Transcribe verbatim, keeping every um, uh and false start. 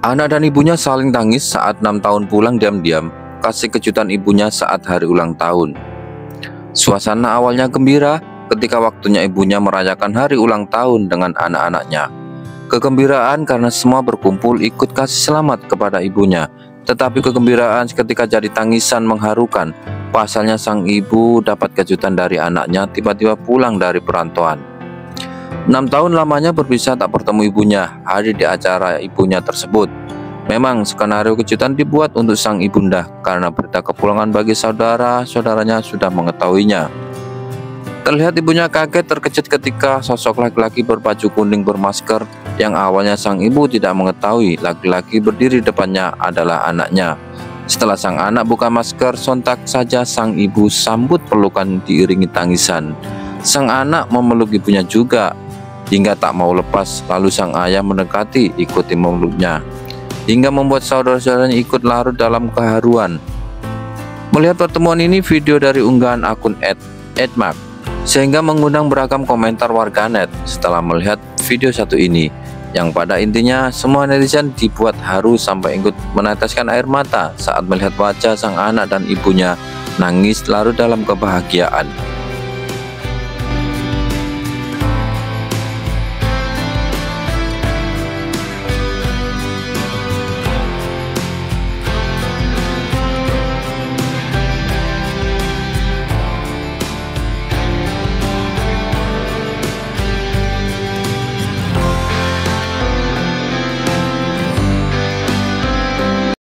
Anak dan ibunya saling tangis saat enam tahun pulang diam-diam kasih kejutan ibunya saat hari ulang tahun. Suasana awalnya gembira ketika waktunya ibunya merayakan hari ulang tahun dengan anak-anaknya. Kegembiraan karena semua berkumpul ikut kasih selamat kepada ibunya. Tetapi kegembiraan ketika jadi tangisan mengharukan. Pasalnya sang ibu dapat kejutan dari anaknya tiba-tiba pulang dari perantauan. Enam tahun lamanya berpisah tak bertemu ibunya, hadir di acara ibunya tersebut. Memang skenario kejutan dibuat untuk sang ibunda karena berita kepulangan bagi saudara-saudaranya sudah mengetahuinya. Terlihat ibunya kaget terkejut ketika sosok laki-laki berbaju kuning bermasker yang awalnya sang ibu tidak mengetahui laki-laki berdiri depannya adalah anaknya. Setelah sang anak buka masker, sontak saja sang ibu sambut pelukan diiringi tangisan. Sang anak memeluk ibunya juga hingga tak mau lepas, lalu sang ayah mendekati ikuti memeluknya hingga membuat saudara-saudaranya ikut larut dalam keharuan. Melihat pertemuan ini, video dari unggahan akun et edmark sehingga mengundang beragam komentar warganet setelah melihat video satu ini, yang pada intinya semua netizen dibuat haru sampai ikut meneteskan air mata saat melihat wajah sang anak dan ibunya nangis larut dalam kebahagiaan.